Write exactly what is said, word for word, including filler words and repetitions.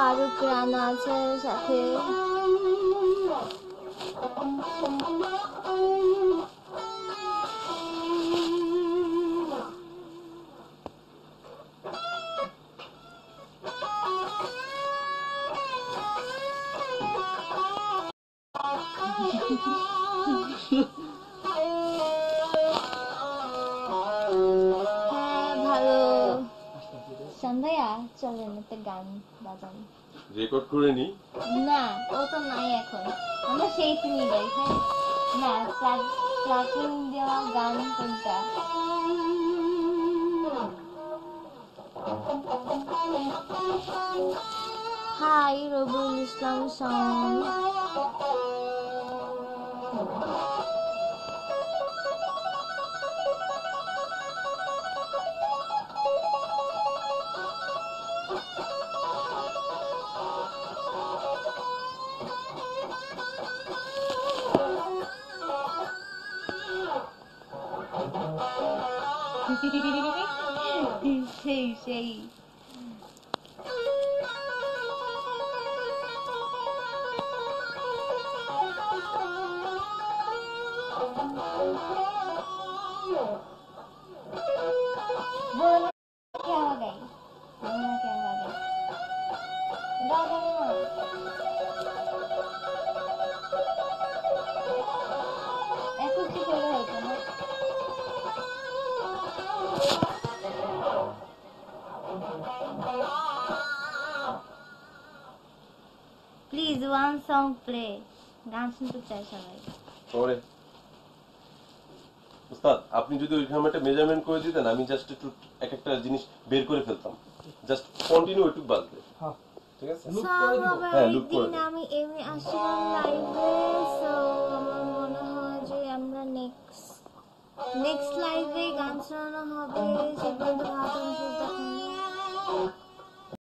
ফারুক রানা আছে সাথে। হ্যাঁ ভালো। সন্ধ্যা চলেন একটা গান বাজান, রেকর্ড করে নি। না ও তো নাই এখন, আমরা সেই তিনি গাই। হ্যাঁ না, প্লাকিং দেওয়া গান কোনটা? Hi Rabiul Islam song. সেই সেই बोलो क्या हो गई, बोलो क्या हो गई, गाओ गाओ ना। एकुस्टिक হলে হতো না। প্লিজ ওয়ান সং প্লে, গান শুনতে চাই সবাই। পরে উস্তাদ আপনি যদি ওইখানে একটা মেজারমেন্ট করে দিতেন, আমি জাস্ট একটু এক একটা জিনিস বের করে ফেলতাম, জাস্ট কন্টিনিউ একটু বাজবে। হ্যাঁ ঠিক আছে, লুক করে দিব। হ্যাঁ লুক করে দিব। আমি এমনি আসলাম লাইভে, সো আমার মনে হয় যে আমরা নেক্সট নেক্সট লাইভে গান শোনানো হবে। সে পর্যন্ত ভালো থাকুন, সুস্থ থাকুন।